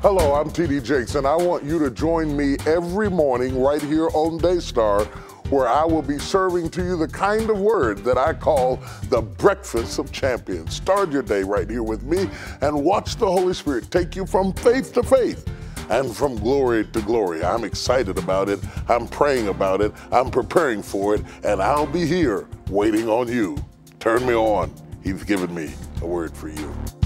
Hello, I'm TD Jakes, and I want you to join me every morning right here on Daystar, where I will be serving to you the kind of word that I call the breakfast of champions. Start your day right here with me and watch the Holy Spirit take you from faith to faith and from glory to glory. I'm excited about it. I'm praying about it. I'm preparing for it, and I'll be here waiting on you. Turn me on. He's given me a word for you.